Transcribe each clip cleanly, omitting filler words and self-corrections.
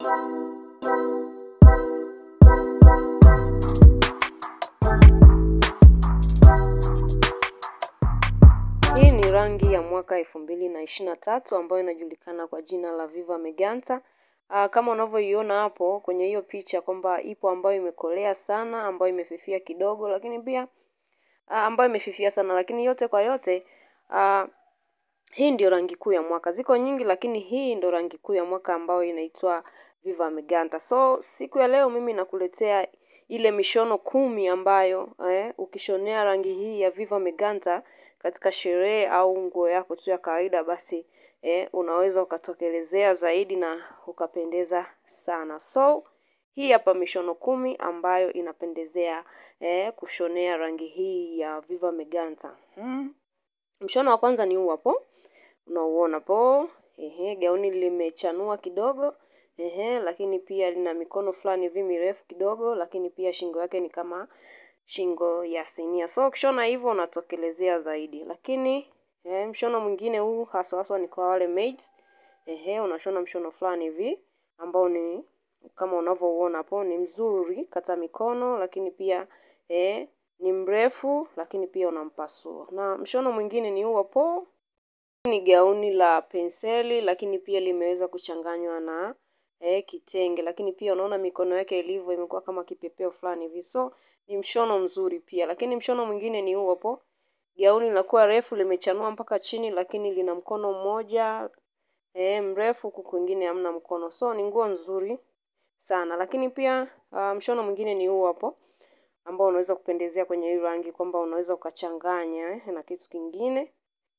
Hii ni rangi ya mwaka 2023 ambayo inajulikana kwa jina la Viva Meganta. Kama unavyoiona hapo kwenye hiyo picha kwamba ipo ambayo imekolea sana, ambayo imefifia kidogo, lakini pia ambayo imefifia sana, lakini yote kwa yote hii ndio rangi kuu ya mwaka. Ziko nyingi lakini hii ndio rangi kuu ya mwaka ambayo inaitwa Viva Meganta. So siku ya leo mimi nakuletea ile mishono 10 ambayo ukishonea rangi hii ya Viva Meganta katika sherehe au nguo yako tu ya kawaida, basi unaweza ukatokelezea zaidi na ukapendeza sana. So hii hapa mishono 10 ambayo inapendezea kushonea rangi hii ya Viva Meganta. Mshono wa kwanza ni huu hapo. Unauona hapo. Gauni limechanua kidogo. Lakini pia lina mikono fulani hivi mirefu kidogo, lakini pia shingo yake ni kama shingo ya sinia. So ukishona hivyo unatokelezea zaidi. Lakini mshono mwingine huu haswa ni kwa wale maids. Unashona mshono fulani hivi ambao ni kama unavyoona hapo, ni mzuri kata mikono, lakini pia ni mrefu, lakini pia unampasua. Na mshono mwingine ni huu hapo. Ni gauni la penseli, lakini pia limeweza kuchanganywa na kitenge, lakini pia unaona mikono yake ilivyo imekuwa kama kipepeo fulani hivi. So ni mshono mzuri pia. Lakini mshono mwingine ni huu hapo. Gauni linakuwa refu, limechanua mpaka chini, lakini lina mkono mmoja mrefu, huku kwingine hamna mkono. So ni nguo nzuri sana. Lakini pia mshono mwingine ni huu hapo ambao unaweza kupendezea kwenye hii rangi, kwamba unaweza ukachanganya na kitu kingine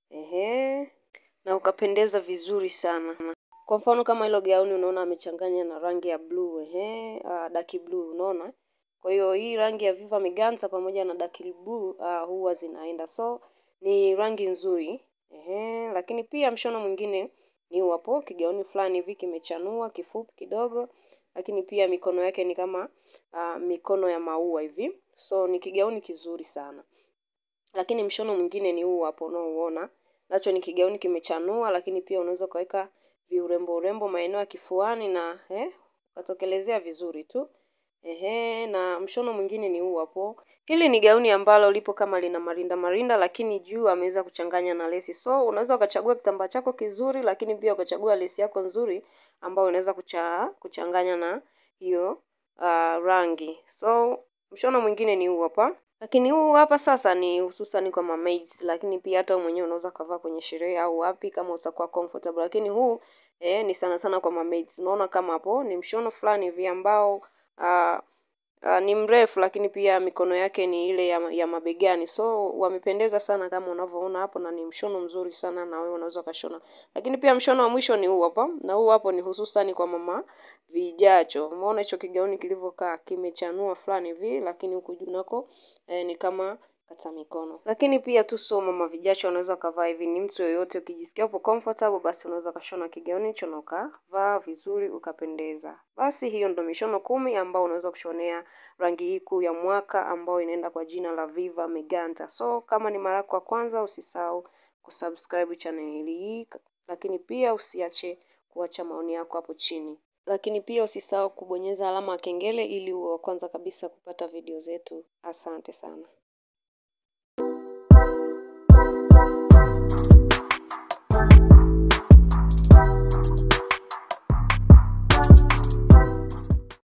na ukapendeza vizuri sana. Kwa mfano kama hilo gauni unaona amechanganya na rangi ya blue, dark blue, unaona? Kwa hiyo hii rangi ya Viva Meganta pamoja na dark blue huwa zinaenda. So ni rangi nzuri. Lakini pia mshono mwingine ni huu hapo, kigauni fulani hivi kimechanua kifupi kidogo, lakini pia mikono yake ni kama mikono ya maua hivi. So ni kigauni kizuri sana. Lakini mshono mwingine ni huu hapo unaoona. Nacho ni kigauni kimechanua, lakini pia unaweza kuweka viurembo maeneo ya kifuani na ukatokelezea vizuri tu. Na mshono mwingine ni huu hapo. Hili ni gauni ambalo lipo kama lina marinda, lakini juu ameweza kuchanganya na lesi. So unaweza ukachagua kitambaa chako kizuri, lakini pia ukachagua lesi yako nzuri ambayo unaweza kuchanganya na hiyo rangi. So mshono mwingine ni huu hapa. Lakini huu hapa sasa ni hususan kwa maids, lakini pia hata mwenyewe unaweza kuvaa kwenye sherehe au wapi kama utakuwa comfortable. Lakini huu ni sana kwa maids. Unaona kama hapo ni mshono fulani hivi ambao ni mrefu, lakini pia mikono yake ni ile ya mabegani. So wamependeza sana kama unavyoona hapo, na ni mshono mzuri sana na wewe unaweza kashona. Lakini pia mshono wa mwisho ni huu hapa, na huu hapo ni hususan kwa mama vijacho. Umeona hicho kigauni kilivyokaa kimechanua fulani hivi, lakini huku juu nako ni kama kata mikono. Lakini pia tu so mama vijacho unaweza kavaa hivi, ni mtu yoyote ukijisikia upo comfortable, basi unaweza kashona kigauni hicho na ukavaa vizuri ukapendeza. Basi hiyo ndio mishono 10 ambao unaweza kushonea rangi hii kuu ya mwaka ambayo inaenda kwa jina la Viva Meganta. So kama ni mara yako ya kwanza, usisahau kusubscribe channel hii, lakini pia usiache kuacha maoni yako hapo chini. Lakini pia usisahau kubonyeza alama ya kengele ili uwe wa kwanza kabisa kupata video zetu. Asante sana.